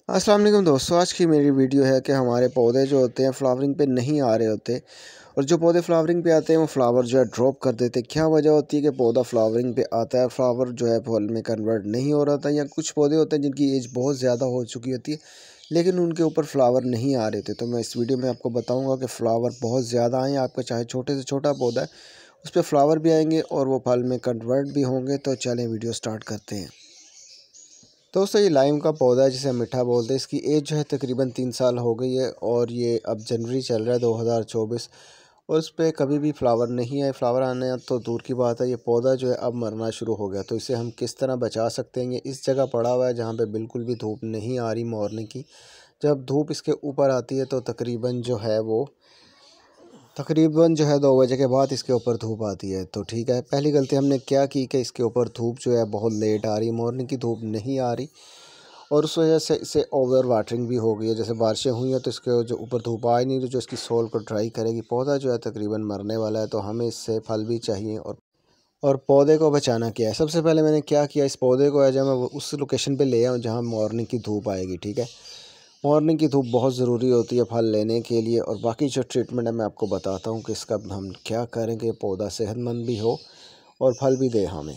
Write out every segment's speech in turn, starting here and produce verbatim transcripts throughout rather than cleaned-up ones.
अस्सलाम वालेकुम दोस्तों, आज की मेरी वीडियो है कि हमारे पौधे जो होते हैं फ्लावरिंग पे नहीं आ रहे होते और जो पौधे फ्लावरिंग पे आते हैं वो फ्लावर जो है ड्रॉप कर देते हैं। क्या वजह होती है कि पौधा फ्लावरिंग पे आता है, फ्लावर जो है फल में कन्वर्ट नहीं हो रहा था, या कुछ पौधे होते हैं जिनकी एज बहुत ज़्यादा हो चुकी होती है लेकिन उनके ऊपर फ्लावर नहीं आ रहे थे। तो मैं इस वीडियो में आपको बताऊँगा कि फ़्लावर बहुत ज़्यादा आएँ, आपका चाहे छोटे से छोटा पौधा है उस पर फ्लावर भी आएँगे और वो फल में कन्वर्ट भी होंगे। तो चलें वीडियो स्टार्ट करते हैं। दोस्तों ये लाइम का पौधा है जिसे हम मीठा बोलते हैं। इसकी एज जो है तकरीबन तीन साल हो गई है और ये अब जनवरी चल रहा है दो हज़ार चौबीस और उस पर कभी भी फ्लावर नहीं आए। फ्लावर आने तो दूर की बात है, ये पौधा जो है अब मरना शुरू हो गया। तो इसे हम किस तरह बचा सकते हैं? ये इस जगह पड़ा हुआ है जहाँ पे बिल्कुल भी धूप नहीं आ रही मॉर्निंग की। जब धूप इसके ऊपर आती है तो तकरीबन जो है वो तकरीबन जो है दो बजे के बाद इसके ऊपर धूप आती है। तो ठीक है, पहली गलती हमने क्या की कि इसके ऊपर धूप जो है बहुत लेट आ रही, मॉर्निंग की धूप नहीं आ रही और उस वजह से इसे ओवर वाटरिंग भी हो गई है। जैसे बारिशें हुई हैं तो इसके जो ऊपर धूप आ ही नहीं रही, जो इसकी सोल को ड्राई करेगी। पौधा जो है तकरीबन मरने वाला है, तो हमें इससे फल भी चाहिए। और और पौधे को बचाना क्या है? सबसे पहले मैंने क्या किया, इस पौधे को है जब मैं उस लोकेशन पे ले आऊँ जहाँ मॉर्निंग की धूप आएगी। ठीक है, मॉर्निंग की धूप बहुत ज़रूरी होती है फल लेने के लिए। और बाकी जो ट्रीटमेंट है मैं आपको बताता हूँ कि इसका हम क्या करें कि पौधा सेहतमंद भी हो और फल भी दे हमें।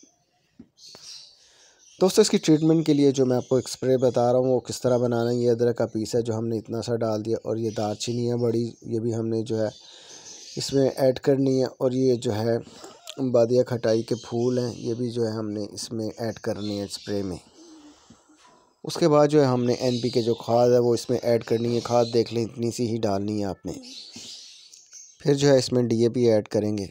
दोस्तों इसकी ट्रीटमेंट के लिए जो मैं आपको एक स्प्रे बता रहा हूँ वो किस तरह बनाना है। ये अदरक का पीस है जो हमने इतना सा डाल दिया, और ये दालचीनी है बड़ी, ये भी हमने जो है इसमें ऐड करनी है। और ये जो है बादिया खटाई के फूल हैं, ये भी जो है हमने इसमें ऐड करनी है स्प्रे में। उसके बाद जो है हमने एन पी के जो खाद है वो इसमें ऐड करनी है। खाद देख लें इतनी सी ही डालनी है आपने। फिर जो है इसमें डी ए पी ऐड करेंगे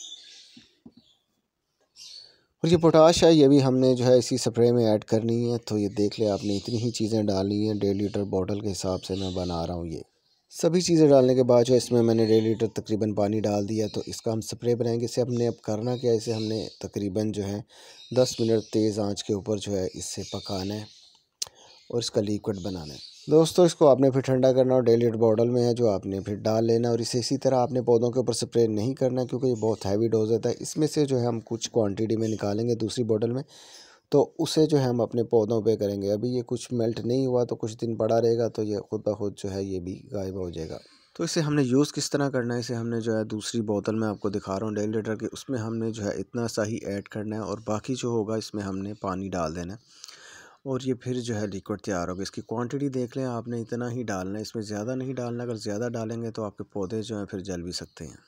और ये पोटाश है ये भी हमने जो है इसी स्प्रे में ऐड करनी है। तो ये देख ले आपने इतनी ही चीज़ें डाली हैं, डेढ़ लीटर बॉटल के हिसाब से मैं बना रहा हूँ। ये सभी चीज़ें डालने के बाद जो है इसमें मैंने डेढ़ लीटर तकरीबन पानी डाल दिया। तो इसका हम स्प्रे बनाएंगे। इसे हमने अब करना क्या है, इसे हमने तकरीबन जो है दस मिनट तेज़ आंच के ऊपर जो है इससे पकाना है और इसका लिक्विड बनाना है। दोस्तों इसको आपने फिर ठंडा करना और डेढ़ लीटर बॉटल में है जो आपने फिर डाल लेना। और इसे इसी तरह आपने पौधों के ऊपर स्प्रे नहीं करना क्योंकि ये बहुत हैवी डोज होता है। इसमें से जो है हम कुछ क्वांटिटी में निकालेंगे दूसरी बॉटल में, तो उसे जो है हम अपने पौधों पे करेंगे। अभी ये कुछ मेल्ट नहीं हुआ तो कुछ दिन पड़ा रहेगा, तो ये खुद ब खुद जो है ये भी गायब हो जाएगा। तो इसे हमने यूज़ किस तरह करना है, इसे हमने जो है दूसरी बोतल में आपको दिखा रहा हूँ डेढ़ लीटर की, उसमें हमने जो है इतना सा ही ऐड करना है और बाकी जो होगा इसमें हमने पानी डाल देना है और ये फिर जो है लिक्विड तैयार होगा। इसकी क्वांटिटी देख लें, आपने इतना ही डालना है, इसमें ज़्यादा नहीं डालना। अगर ज़्यादा डालेंगे तो आपके पौधे जो हैं फिर जल भी सकते हैं।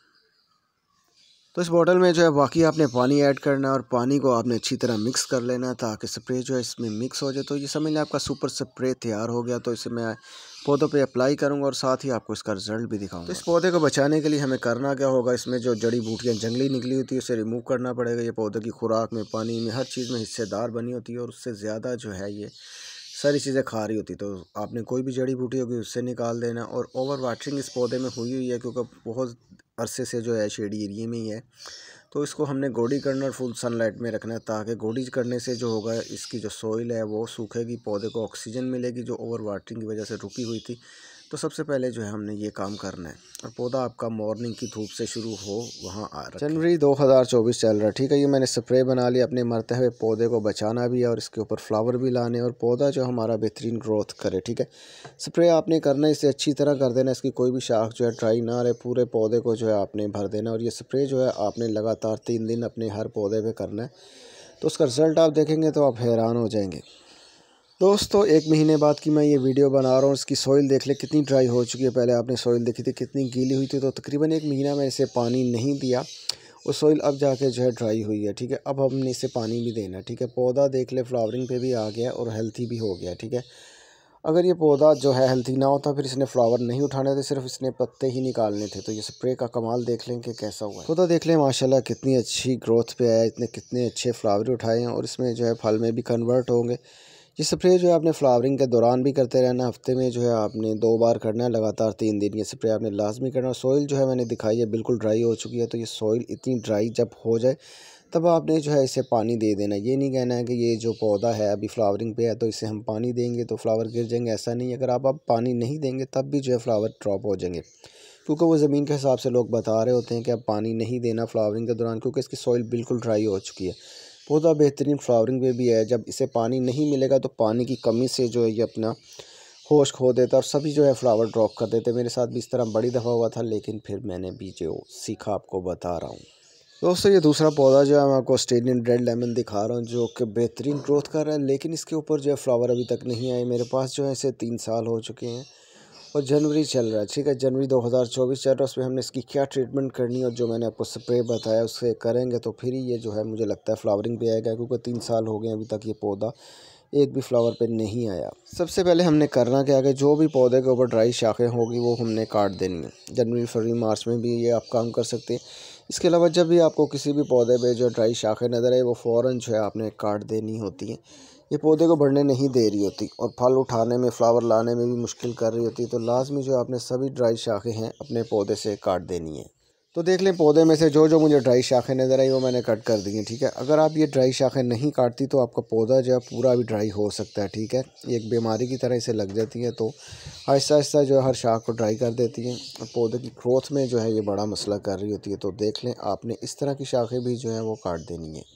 तो इस बॉटल में जो है बाकी आपने पानी ऐड करना है और पानी को आपने अच्छी तरह मिक्स कर लेना है ताकि स्प्रे जो है इसमें मिक्स हो जाए। तो ये समझ लें आपका सुपर स्प्रे तैयार हो गया। तो इसे मैं पौधों पे अप्लाई करूंगा और साथ ही आपको इसका रिजल्ट भी दिखाऊंगा। तो इस पौधे को बचाने के लिए हमें करना क्या होगा, इसमें जो जड़ी बूटियाँ जंगली निकली होती है उसे रिमूव करना पड़ेगा। ये पौधे की खुराक में, पानी में, हर चीज़ में हिस्सेदार बनी होती है और उससे ज़्यादा जो है ये सारी चीज़ें खा रही होती। तो आपने कोई भी जड़ी बूटी होगी उससे निकाल देना। और ओवर वाटरिंग इस पौधे में हुई हुई है क्योंकि बहुत अरसे से जो है शेडी एरिए में ही है। तो इसको हमने गोडी करना और फुल सनलाइट में रखना है ताकि गोडी करने से जो होगा इसकी जो सॉइल है वो सूखेगी, पौधे को ऑक्सीजन मिलेगी जो ओवर वाटरिंग की वजह से रुकी हुई थी। तो सबसे पहले जो है हमने ये काम करना है और पौधा आपका मॉर्निंग की धूप से शुरू हो वहाँ आ रहा। जनवरी दो हज़ार चौबीस चल रहा है, ठीक है। ये मैंने स्प्रे बना लिया, अपने मरते हुए पौधे को बचाना भी है और इसके ऊपर फ्लावर भी लाने और पौधा जो हमारा बेहतरीन ग्रोथ करे, ठीक है। स्प्रे आपने करना है, इसे अच्छी तरह कर देना, इसकी कोई भी शाख जो है ड्राई ना रहे, पूरे पौधे को जो है आपने भर देना। और ये स्प्रे जो है आपने लगातार तीन दिन अपने हर पौधे पे करना है। तो उसका रिज़ल्ट आप देखेंगे तो आप हैरान हो जाएंगे। दोस्तों एक महीने बाद की मैं ये वीडियो बना रहा हूँ, इसकी सॉइल देख ले कितनी ड्राई हो चुकी है। पहले आपने सॉइल देखी थी कितनी गीली हुई थी। तो तकरीबन एक महीना मैंने इसे पानी नहीं दिया, वो सॉइल अब जाके जो है ड्राई हुई है, ठीक है। अब हमने इसे पानी भी देना है, ठीक है। पौधा देख ले फ्लावरिंग पे भी आ गया और हेल्थी भी हो गया, ठीक है। अगर ये पौधा जो है हेल्थी ना होता फिर इसने फ्लावर नहीं उठाने थे, सिर्फ इसने पत्ते ही निकालने थे। तो ये स्प्रे का कमाल देख लें कि कैसा हुआ है। पौधा देख लें माशाल्लाह कितनी अच्छी ग्रोथ पे आया, इतने कितने अच्छे फ्लावर उठाए हैं और इसमें जो है फल में भी कन्वर्ट होंगे। ये स्प्रे जो है आपने फ्लावरिंग के दौरान भी करते रहना, हफ्ते में जो है आपने दो बार करना है, लगातार तीन दिन ये स्प्रे आपने लाजमी करना। सॉइल जो है मैंने दिखाई है बिल्कुल ड्राई हो चुकी है। तो ये सॉइल इतनी ड्राई जब हो जाए तब आपने जो है इसे पानी दे देना। ये नहीं कहना है कि ये जो पौधा है अभी फ्लावरिंग पे है तो इसे हम पानी देंगे तो फ्लावर गिर जाएंगे, ऐसा नहीं। अगर आप अब पानी नहीं देंगे तब भी जो है फ्लावर ड्रॉप हो जाएंगे, क्योंकि वो ज़मीन के हिसाब से लोग बता रहे होते हैं कि अब पानी नहीं देना फ्लावरिंग के दौरान, क्योंकि इसकी सॉइल बिल्कुल ड्राई हो चुकी है। पौधा बेहतरीन फ्लावरिंग पे भी है। जब इसे पानी नहीं मिलेगा तो पानी की कमी से जो है ये अपना होश खो देता और सभी जो है फ्लावर ड्रॉप कर देते। मेरे साथ भी इस तरह बड़ी दफ़ा हुआ था, लेकिन फिर मैंने भी जो सीखा आपको बता रहा हूँ। दोस्तों ये दूसरा पौधा जो है मैं आपको ऑस्ट्रेलियन रेड लेमन दिखा रहा हूँ, जो कि बेहतरीन ग्रोथ कर रहा है, लेकिन इसके ऊपर जो है फ्लावर अभी तक नहीं आए। मेरे पास जो है इसे तीन साल हो चुके हैं और जनवरी चल रहा है, ठीक है, जनवरी दो हज़ार चौबीस चल रहा है। उसमें हमने इसकी क्या ट्रीटमेंट करनी है और जो मैंने आपको स्प्रे बताया उससे करेंगे तो फिर ही ये जो है मुझे लगता है फ्लावरिंग पे आएगा, क्योंकि तीन साल हो गए अभी तक ये पौधा एक भी फ्लावर पे नहीं आया। सबसे पहले हमने करना क्या है, जो भी पौधे के ऊपर ड्राई शाखें होगी वो हमने काट देनी है। जनवरी फरवरी मार्च में भी ये आप काम कर सकते हैं। इसके अलावा जब भी आपको किसी भी पौधे पे जो ड्राई शाखें नज़र आए वो फ़ौरन जो है आपने काट देनी होती हैं। ये पौधे को बढ़ने नहीं दे रही होती और फल उठाने में, फ्लावर लाने में भी मुश्किल कर रही होती है। तो लाजमी जो आपने सभी ड्राई शाखें हैं अपने पौधे से काट देनी है। तो देख लें पौधे में से जो जो मुझे ड्राई शाखें नज़र आई वो मैंने कट कर दी हैं, ठीक है। अगर आप ये ड्राई शाखें नहीं काटती तो आपका पौधा जो है पूरा भी ड्राई हो सकता है, ठीक है। एक बीमारी की तरह इसे लग जाती है, तो आहिस्ता आहिस्ता जो है हर शाख को ड्राई कर देती हैं और पौधे की ग्रोथ में जो है ये बड़ा मसला कर रही होती है। तो देख लें आपने इस तरह की शाखें भी जो हैं वो काट देनी है।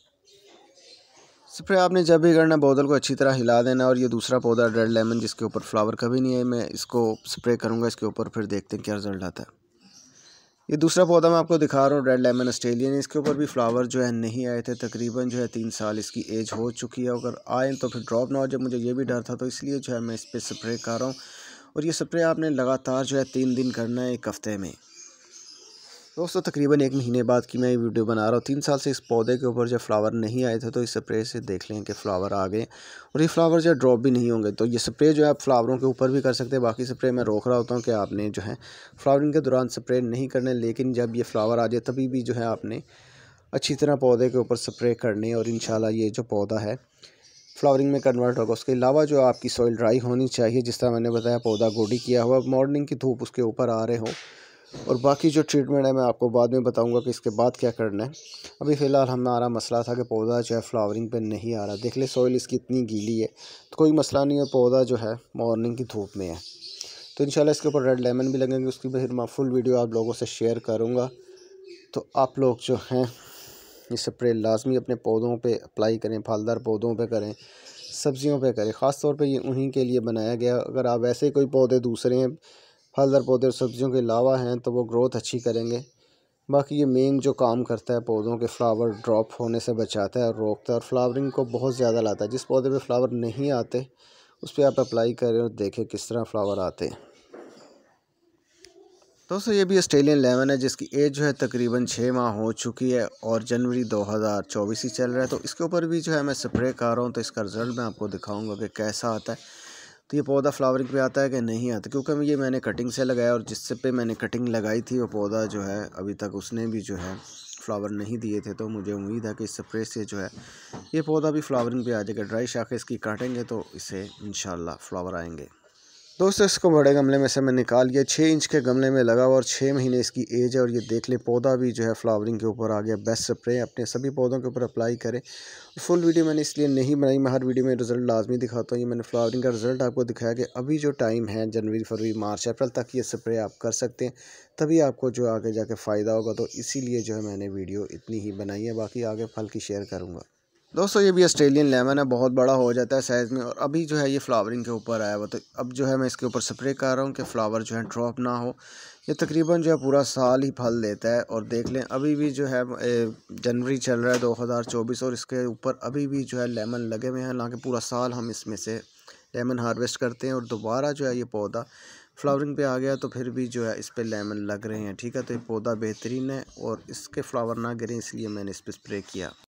स्प्रे आपने जब भी करना बोतल को अच्छी तरह हिला देना। और ये दूसरा पौधा रेड लेमन जिसके ऊपर फ्लावर कभी नहीं है, मैं इसको स्प्रे करूँगा इसके ऊपर, फिर देखते हैं क्या रिज़ल्ट आता है। ये दूसरा पौधा मैं आपको दिखा रहा हूँ, रेड लेमन ऑस्ट्रेलियन। इसके ऊपर भी फ्लावर जो है नहीं आए थे, तकरीबन जो है तीन साल इसकी एज हो चुकी है। अगर आए तो फिर ड्रॉप ना हो जाए, मुझे ये भी डर था, तो इसलिए जो है मैं इस पर स्प्रे कर रहा हूँ। और ये स्प्रे आपने लगातार जो है तीन दिन करना है एक हफ़्ते में। दोस्तों तकरीबन एक महीने बाद की मैं ये वीडियो बना रहा हूँ। तीन साल से इस पौधे के ऊपर जब फ्लावर नहीं आए थे, तो इस स्प्रे से देख लें कि फ्लावर आ गए और ये फ्लावर जो है ड्रॉप भी नहीं होंगे। तो ये स्प्रे जो है आप फ्लावरों के ऊपर भी कर सकते हैं। बाकी स्प्रे मैं रोक रहा होता हूँ कि आपने जो है फ्लावरिंग के दौरान स्प्रे नहीं करने, लेकिन जब ये फ्लावर आ जाए तभी भी जो है आपने अच्छी तरह पौधे के ऊपर स्प्रे करनी और इंशाल्लाह ये जो पौधा है फ्लावरिंग में कन्वर्ट होगा। उसके अलावा जो आपकी सॉइल ड्राई होनी चाहिए, जिस तरह मैंने बताया पौधा गोडी किया हुआ, मॉर्निंग की धूप उसके ऊपर आ रहे हो। और बाकी जो ट्रीटमेंट है मैं आपको बाद में बताऊंगा कि इसके बाद क्या करना है। अभी फ़िलहाल हमारा मसला था कि पौधा जो है फ्लावरिंग पे नहीं आ रहा। देख ले सॉइल इसकी इतनी गीली है तो कोई मसला नहीं है, पौधा जो है मॉर्निंग की धूप में है। तो इंशाल्लाह इसके ऊपर रेड लेमन भी लगेंगे, उसकी फिर मैं फुल वीडियो आप लोगों से शेयर करूँगा। तो आप लोग जो हैं ये स्प्रे लाजमी अपने पौधों पर अप्लाई करें, फलदार पौधों पर करें, सब्जियों पर करें। ख़ास तौर पर ये उन्हीं के लिए बनाया गया। अगर आप वैसे कोई पौधे दूसरे हैं फलदार पौधे और सब्जियों के अलावा हैं तो वो ग्रोथ अच्छी करेंगे। बाकी ये मेन जो काम करता है पौधों के फ्लावर ड्रॉप होने से बचाता है और रोकता है और फ्लावरिंग को बहुत ज़्यादा लाता है। जिस पौधे पे फ्लावर नहीं आते उस पर आप अप्लाई करें और देखें किस तरह फ्लावर आते हैं। दोस्तों ये भी ऑस्ट्रेलियन लेमन है जिसकी एज जो है तकरीबन छः माह हो चुकी है और जनवरी दो हज़ार चौबीस ही चल रहा है। तो इसके ऊपर भी जो है मैं स्प्रे कर रहा हूँ, तो इसका रिज़ल्ट मैं आपको दिखाऊँगा कि कैसा आता है। तो ये पौधा फ्लावरिंग पे आता है कि नहीं आता, क्योंकि ये मैंने कटिंग से लगाया और जिससे पे मैंने कटिंग लगाई थी वो पौधा जो है अभी तक उसने भी जो है फ्लावर नहीं दिए थे। तो मुझे उम्मीद है कि इस स्प्रे से जो है ये पौधा भी फ्लावरिंग पे आ जाएगा। ड्राई शाखें इसकी काटेंगे तो इसे इंशाल्लाह फ्लावर आएंगे। दोस्तों इसको बड़े गमले में से मैं निकाल लिया, छः इंच के गमले में लगा हुआ और छः महीने इसकी एज है। और ये देख ले पौधा भी जो है फ्लावरिंग के ऊपर आ गया। बेस्ट स्प्रे अपने सभी पौधों के ऊपर अप्लाई करें। फुल वीडियो मैंने इसलिए नहीं बनाई, मैं हर वीडियो में रिज़ल्ट लाजमी दिखाता हूँ। ये मैंने फ्लावरिंग का रिज़ल्ट आपको दिखाया कि अभी जो टाइम है जनवरी फरवरी मार्च अप्रैल तक ये स्प्रे आप कर सकते हैं, तभी आपको जो आगे जाके फ़ायदा होगा। तो इसीलिए जो है मैंने वीडियो इतनी ही बनाई है, बाकी आगे फल की शेयर करूँगा। दोस्तों ये भी ऑस्ट्रेलियन लेमन है, बहुत बड़ा हो जाता है साइज़ में और अभी जो है ये फ्लावरिंग के ऊपर आया हुआ। तो अब जो है मैं इसके ऊपर स्प्रे कर रहा हूँ कि फ्लावर जो है ड्रॉप ना हो। ये तकरीबन जो है पूरा साल ही फल देता है। और देख लें अभी भी जो है जनवरी चल रहा है दो हज़ार चौबीस और इसके ऊपर अभी भी जो है लेमन लगे हुए हैं। हालांकि पूरा साल हम इसमें से लेमन हार्वेस्ट करते हैं और दोबारा जो है ये पौधा फ्लावरिंग पे आ गया तो फिर भी जो है इस पर लेमन लग रहे हैं, ठीक है। तो ये पौधा बेहतरीन है और इसके फ्लावर ना गिरें इसलिए मैंने इस पर स्प्रे किया।